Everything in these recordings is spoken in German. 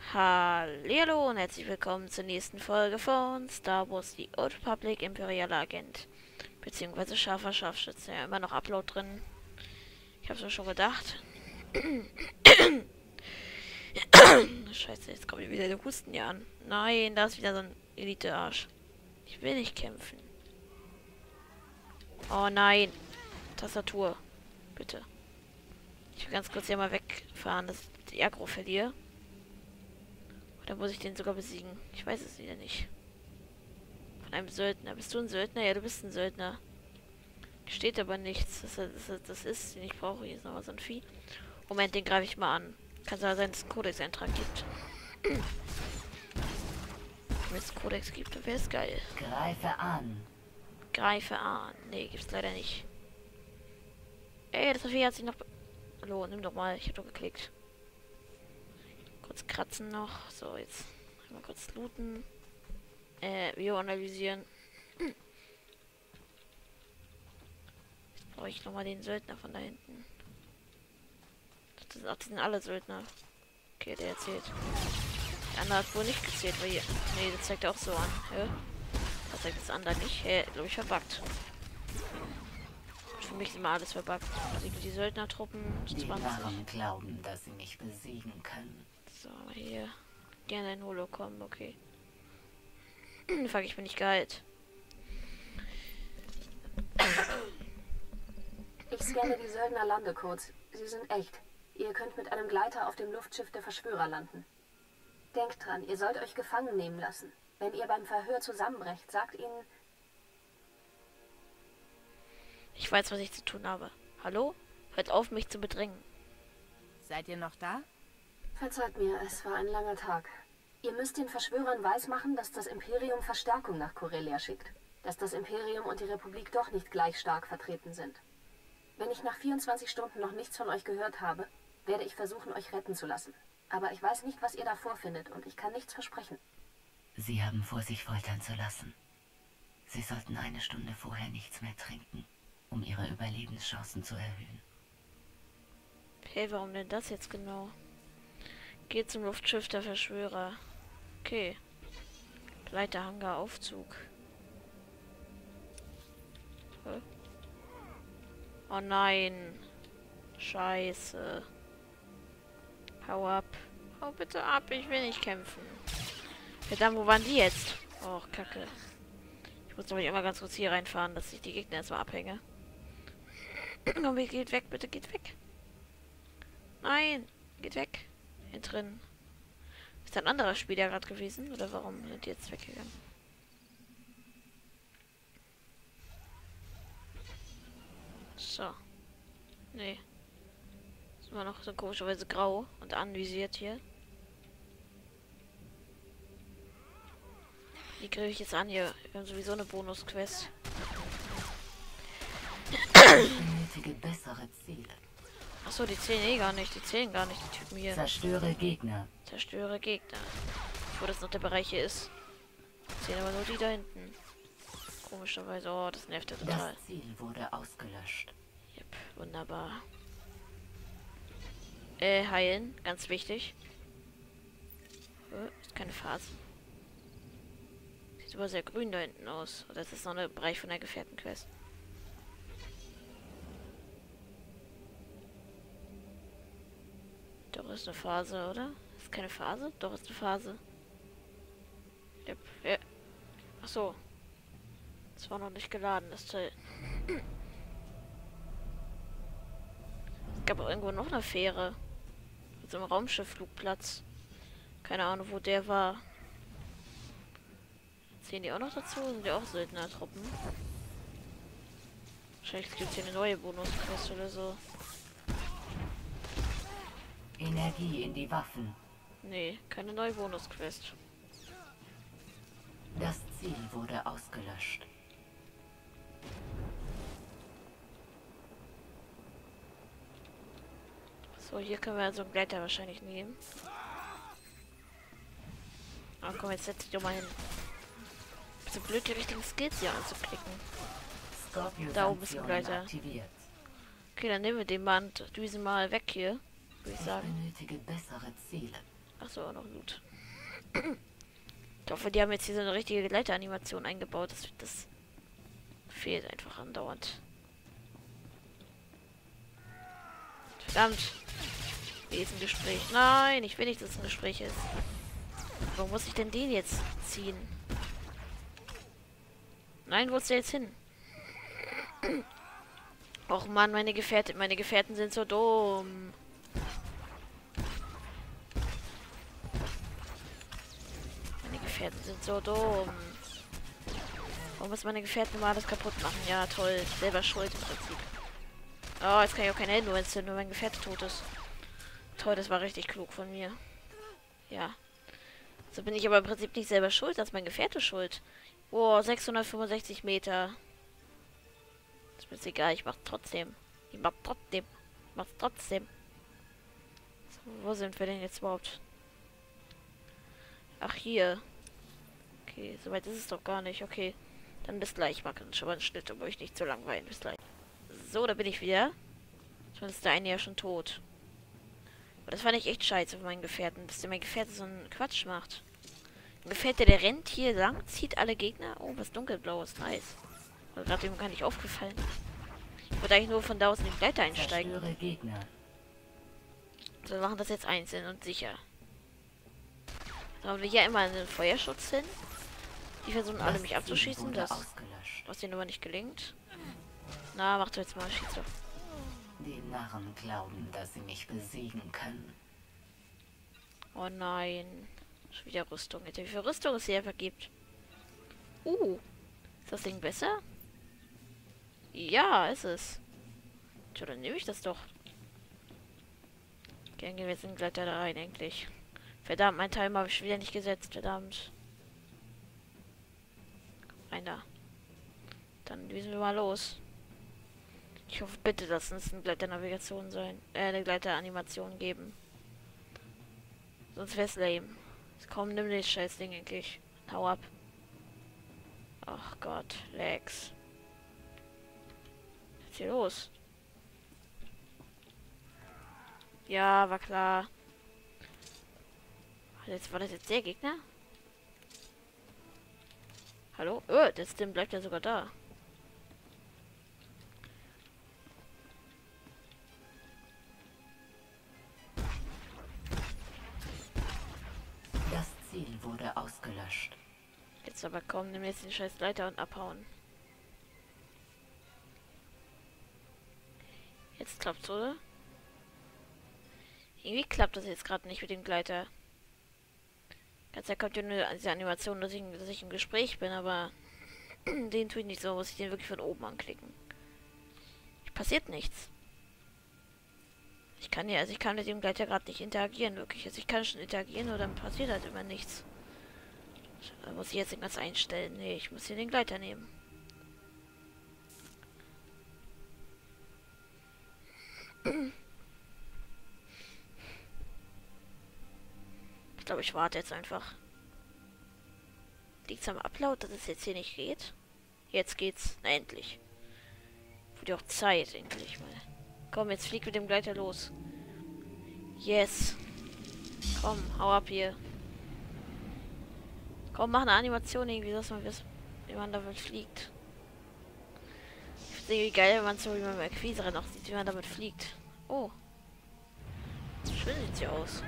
Hallihallo und herzlich willkommen zur nächsten Folge von Star Wars The Old Republic Imperialer Agent. Beziehungsweise scharfer Scharfschütze. Ja, immer noch Upload drin. Ich hab's mir schon gedacht. Scheiße, jetzt kommt wieder der Husten hier an. Nein, da ist wieder so ein Elite-Arsch. Ich will nicht kämpfen. Oh nein. Tastatur. Bitte. Ich will ganz kurz hier mal wegfahren, dass ich die Aggro verliere. Oder muss ich den sogar besiegen? Ich weiß es wieder nicht. Von einem Söldner. Bist du ein Söldner? Ja, du bist ein Söldner. Steht aber nichts. Das ist, den ich brauche. Hier ist nochmal so ein Vieh. Moment, den greife ich mal an. Kann es aber sein, dass es einen Codex-Eintrag gibt. Wenn es einen Codex gibt, dann wäre es geil. Greife an. Greife an. Nee, gibt's leider nicht. Ey, das Vieh hat sich noch... Hallo, nimm doch mal. Ich hab doch geklickt. Kurz kratzen noch. So, jetzt mal kurz looten. Bio analysieren. Jetzt brauche ich nochmal den Söldner von da hinten. Die sind alle Söldner. Okay, der erzählt. Der andere hat wohl nicht gezählt, weil hier... Nee, das zeigt er auch so an. Hä? Das zeigt das andere nicht. Hä? Glaube ich verbuggt. Für mich ist immer alles verbuggt. Also die Söldnertruppen. Die Narren glauben, dass sie mich besiegen können. So, hier. Gerne ein Hologramm, okay. Fuck, ich bin nicht geheilt. Ich scanne die Söldner-Landecodes. Sie sind echt. Ihr könnt mit einem Gleiter auf dem Luftschiff der Verschwörer landen. Denkt dran, ihr sollt euch gefangen nehmen lassen. Wenn ihr beim Verhör zusammenbrecht, sagt ihnen... Ich weiß, was ich zu tun habe. Hallo? Hört auf, mich zu bedrängen. Seid ihr noch da? Verzeiht mir, es war ein langer Tag. Ihr müsst den Verschwörern weismachen, dass das Imperium Verstärkung nach Corellia schickt. Dass das Imperium und die Republik doch nicht gleich stark vertreten sind. Wenn ich nach 24 Stunden noch nichts von euch gehört habe, werde ich versuchen, euch retten zu lassen. Aber ich weiß nicht, was ihr da vorfindet und ich kann nichts versprechen. Sie haben vor, sich foltern zu lassen. Sie sollten eine Stunde vorher nichts mehr trinken, um ihre Überlebenschancen zu erhöhen. Hey, warum denn das jetzt genau? Geht zum Luftschiff der Verschwörer. Okay. Leiterhangar, Aufzug. Hä? Oh nein. Scheiße. Hau ab. Hau bitte ab, ich will nicht kämpfen. Verdammt, wo waren die jetzt? Och, Kacke. Ich muss doch immer ganz kurz hier reinfahren, dass ich die Gegner erstmal abhänge. Komm, geht weg, bitte geht weg. Nein, geht weg. Hier drin. Ist da ein anderer Spieler gerade gewesen? Oder warum sind die jetzt weggegangen? So. Nee. Ist immer noch so komischerweise grau und anvisiert hier. Die kriege ich jetzt an hier. Wir haben sowieso eine Bonus-Quest. Ich benötige bessere Ziele. Achso, die zählen eh gar nicht. Die zählen gar nicht, die Typen hier. Zerstöre Gegner. Zerstöre Gegner. Wo das noch der Bereich hier ist. Zählen aber nur die da hinten. Komischerweise. Oh, das nervt ja total. Das Ziel wurde ausgelöscht. Yep, wunderbar. Heilen. Ganz wichtig. Ist keine Phase. Sieht aber sehr grün da hinten aus. Oder ist das noch ein Bereich von der Gefährtenquest? Doch, ist eine Phase, oder? Ist keine Phase? Doch, ist eine Phase. Yep. Ja. Ach so. Das war noch nicht geladen, das Teil. Es gab auch irgendwo noch eine Fähre. Mit so einem Raumschiffflugplatz. Keine Ahnung, wo der war. Zählen die auch noch dazu? Sind die auch Söldnertruppen? Wahrscheinlich gibt es hier eine neue Bonus-Quest oder so. Energie in die Waffen. Nee, keine neue Bonus-Quest. Das Ziel wurde ausgelöscht. So, hier können wir also einen Gleiter wahrscheinlich nehmen. Aber komm, jetzt setz dich doch mal hin. Bist du blöd, die richtigen Skills hier anzuklicken? Da oben ist ein Gleiter. Aktiviert. Okay, dann nehmen wir den Band, düsen mal weg hier. Würde ich Ich sagen. benötige bessere Ziele. Ach Achso, auch noch Loot. Ich hoffe, die haben jetzt hier so eine richtige Gleiteranimation eingebaut. Das fehlt einfach andauernd. Verdammt. Wie ist ein Gespräch? Nein, ich will nicht, dass es ein Gespräch ist. Wo muss ich denn den jetzt ziehen? Nein, wo ist der jetzt hin? Och Mann, meine Gefährten sind so dumm. Meine Gefährten sind so dumm. Warum muss meine Gefährten immer alles kaputt machen? Ja, toll. Selber schuld im Prinzip. Oh, jetzt kann ich auch keine Hände entzünden, nur mein Gefährte tot ist. Toll, das war richtig klug von mir. Ja. So bin ich aber im Prinzip nicht selber schuld, das ist mein Gefährte schuld. Oh, 665 Meter. Ist mir jetzt egal, ich mach's trotzdem. Mach's trotzdem. So, wo sind wir denn jetzt überhaupt? Ach, hier. Okay, soweit ist es doch gar nicht. Okay. Dann bis gleich. Ich mache schon mal einen Schnitt, um euch nicht zu langweilen. Bis gleich. So, da bin ich wieder. Schon ist der eine ja schon tot. Aber das fand ich echt scheiße für meinen Gefährten, dass der mein Gefährte so einen Quatsch macht. Ein Gefährte, der rennt hier lang, zieht alle Gegner. Oh, was dunkelblaues, nice. War gerade eben gar nicht aufgefallen. Ich wollte eigentlich nur von da aus in den Gleiter einsteigen. Zerstöre Gegner. So, wir machen das jetzt einzeln und sicher. Dann haben wir hier immer einen Feuerschutz hin. Die versuchen alle mich abzuschießen, was denen aber nicht gelingt. Na, mach doch jetzt mal, schieß doch. Die Narren glauben, dass sie mich besiegen können. Oh nein. Schon wieder Rüstung. Wie viel Rüstung es hier vergibt. Ist das Ding besser? Ja, ist es. Tja, dann nehme ich das doch. Gern gehen wir jetzt in den Gleiter da rein, eigentlich. Verdammt, mein Timer habe ich wieder nicht gesetzt. Verdammt. Rein da. Dann düsen wir mal los. Ich hoffe bitte, dass es eine Gleiternavigation sein. Eine Gleiteranimation geben. Sonst wär's lame. Komm, nimm das scheiß Ding endlich. Hau ab. Ach Gott, Lex. Was ist hier los? Ja, war klar. War das jetzt der Gegner? Hallo? Der Stim bleibt ja sogar da. Das Ziel wurde ausgelöscht. Jetzt aber komm, nimm jetzt den scheiß Leiter und abhauen. Jetzt klappt's, oder? Irgendwie klappt das jetzt gerade nicht mit dem Gleiter. Ganz ja kommt ja nur diese Animation, dass ich im Gespräch bin, aber den tue ich nicht so, muss ich den wirklich von oben anklicken. Passiert nichts. Ich kann mit dem Gleiter gerade nicht interagieren, wirklich. Also ich kann schon interagieren, nur dann passiert halt immer nichts. Da muss ich jetzt irgendwas einstellen. Nee, ich muss hier den Gleiter nehmen. Ich glaube, ich warte jetzt einfach. Liegt's am Upload, dass es jetzt hier nicht geht? Jetzt geht's. Na, endlich. Wurde auch Zeit, endlich mal. Komm, jetzt flieg mit dem Gleiter los. Yes. Komm, hau ab hier. Komm, mach eine Animation irgendwie, dass man weiß, wie man damit fliegt. Ich finde irgendwie geil, wenn man so wie man bei Akquise noch sieht, wie man damit fliegt. Oh. Schön sieht sie aus.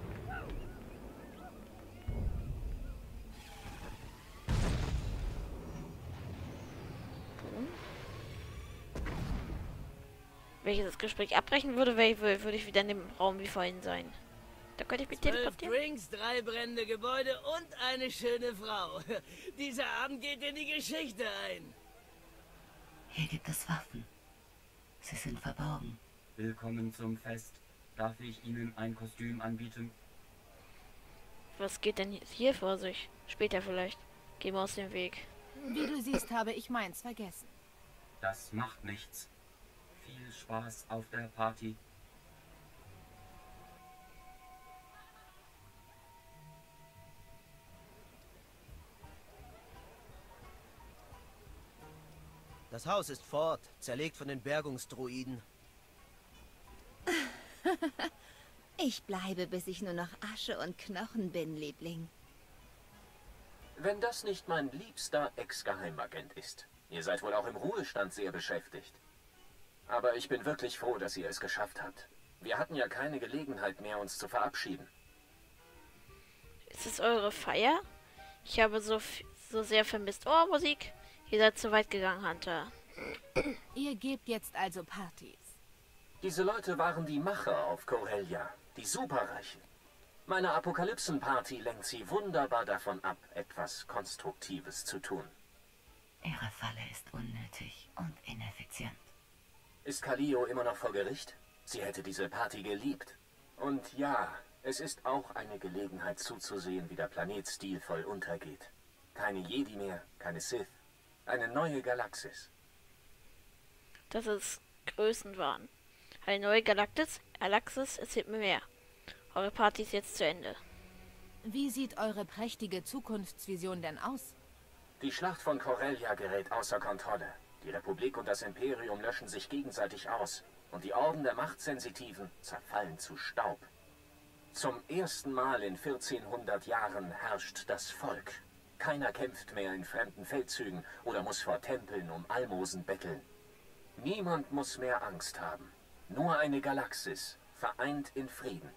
Wenn ich das Gespräch abbrechen würde, würde ich wieder in dem Raum wie vorhin sein. Da könnte ich mich 12 teleportieren. Drinks, 3 brennende Gebäude und eine schöne Frau. Dieser Abend geht in die Geschichte ein. Hier gibt es Waffen. Sie sind verborgen. Willkommen zum Fest. Darf ich Ihnen ein Kostüm anbieten? Was geht denn hier vor sich? Später vielleicht. Gehen wir aus dem Weg. Wie du siehst, habe ich meins vergessen. Das macht nichts. Viel Spaß auf der Party. Das Haus ist fort, zerlegt von den Bergungsdruiden. Ich bleibe, bis ich nur noch Asche und Knochen bin, Liebling. Wenn das nicht mein liebster Ex-Geheimagent ist. Ihr seid wohl auch im Ruhestand sehr beschäftigt. Aber ich bin wirklich froh, dass ihr es geschafft habt. Wir hatten ja keine Gelegenheit mehr, uns zu verabschieden. Ist es eure Feier? Ich habe so sehr vermisst. Oh, Musik. Ihr seid zu weit gegangen, Hunter. Ihr gebt jetzt also Partys. Diese Leute waren die Macher auf Corellia, die Superreichen. Meine Apokalypsen-Party lenkt sie wunderbar davon ab, etwas Konstruktives zu tun. Ihre Falle ist unnötig und ineffizient. Ist Kalio immer noch vor Gericht? Sie hätte diese Party geliebt. Und ja, es ist auch eine Gelegenheit zuzusehen, wie der Planet stilvoll untergeht. Keine Jedi mehr, keine Sith. Eine neue Galaxis. Das ist Größenwahn. Eine neue Galaxis erzählt mir mehr. Eure Party ist jetzt zu Ende. Wie sieht eure prächtige Zukunftsvision denn aus? Die Schlacht von Corellia gerät außer Kontrolle. Die Republik und das Imperium löschen sich gegenseitig aus. Und die Orden der Machtsensitiven zerfallen zu Staub. Zum ersten Mal in 1400 Jahren herrscht das Volk. Keiner kämpft mehr in fremden Feldzügen oder muss vor Tempeln um Almosen betteln. Niemand muss mehr Angst haben. Nur eine Galaxis, vereint in Frieden.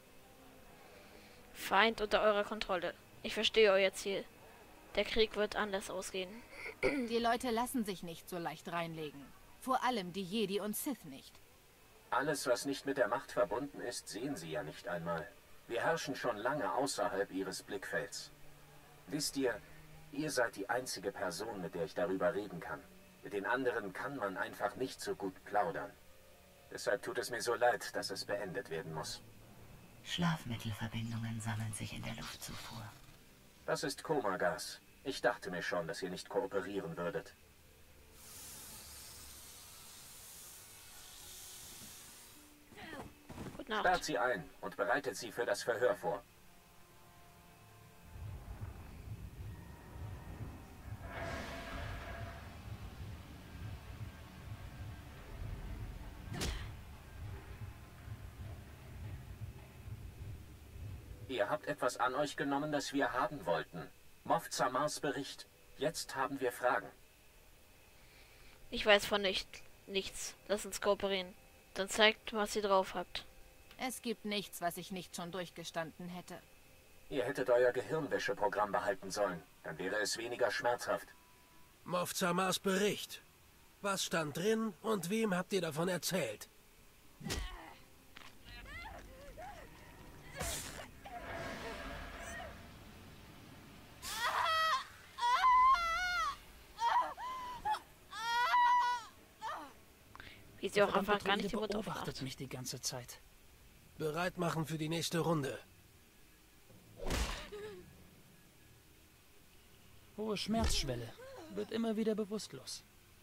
Feind unter eurer Kontrolle. Ich verstehe euer Ziel. Der Krieg wird anders ausgehen. Die Leute lassen sich nicht so leicht reinlegen. Vor allem die Jedi und Sith nicht. Alles, was nicht mit der Macht verbunden ist, sehen sie ja nicht einmal. Wir herrschen schon lange außerhalb ihres Blickfelds. Wisst ihr, ihr seid die einzige Person, mit der ich darüber reden kann. Mit den anderen kann man einfach nicht so gut plaudern. Deshalb tut es mir so leid, dass es beendet werden muss. Schlafmittelverbindungen sammeln sich in der Luftzufuhr. Das ist Komagas. Ich dachte mir schon, dass ihr nicht kooperieren würdet. Gute Nacht. Sperrt sie ein und bereitet sie für das Verhör vor. Ihr habt etwas an euch genommen, das wir haben wollten. Moff Zamars Bericht. Jetzt haben wir Fragen. Ich weiß von nichts. Lasst uns kooperieren. Dann zeigt, was ihr drauf habt. Es gibt nichts, was ich nicht schon durchgestanden hätte. Ihr hättet euer Gehirnwäscheprogramm behalten sollen. Dann wäre es weniger schmerzhaft. Moff Zamars Bericht. Was stand drin und wem habt ihr davon erzählt? Wie sie auch einfach gar nicht die Mutter beobachtet mich die ganze Zeit. Bereit machen für die nächste Runde. Hohe Schmerzschwelle. Wird immer wieder bewusstlos.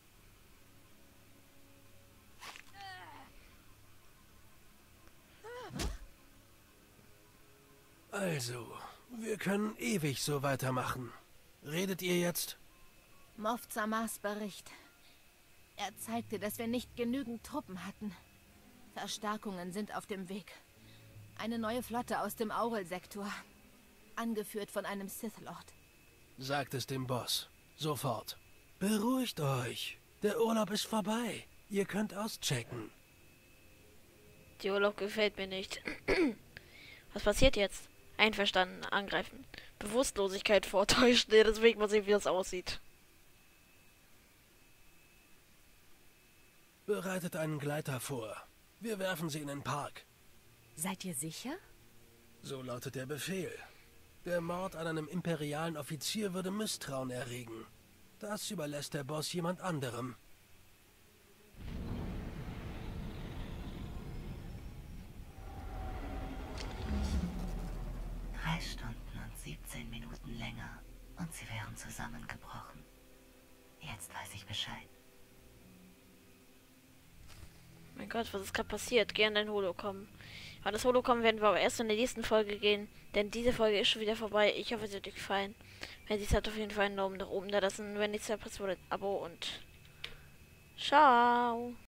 Also, wir können ewig so weitermachen. Redet ihr jetzt? Moff Zamars Bericht. Er zeigte, dass wir nicht genügend Truppen hatten. Verstärkungen sind auf dem Weg. Eine neue Flotte aus dem Aurel-Sektor. Angeführt von einem Sith-Lord. Sagt es dem Boss. Sofort. Beruhigt euch. Der Urlaub ist vorbei. Ihr könnt auschecken. Die Urlaub gefällt mir nicht. Was passiert jetzt? Einverstanden, angreifen. Bewusstlosigkeit vortäuschen, deswegen mal sehen, wie das aussieht. Bereitet einen Gleiter vor. Wir werfen sie in den Park. Seid ihr sicher? So lautet der Befehl. Der Mord an einem imperialen Offizier würde Misstrauen erregen. Das überlässt der Boss jemand anderem. Drei Stunden und 17 Minuten länger und sie wären zusammengebrochen. Jetzt weiß ich Bescheid. Mein Gott, was ist gerade passiert? Geh an dein Hologramm. Aber das Hologramm werden wir aber erst in der nächsten Folge gehen, denn diese Folge ist schon wieder vorbei. Ich hoffe, es hat euch gefallen. Wenn es hat, auf jeden Fall einen Daumen nach oben da lassen. Wenn nichts mehr passiert, Abo und ciao.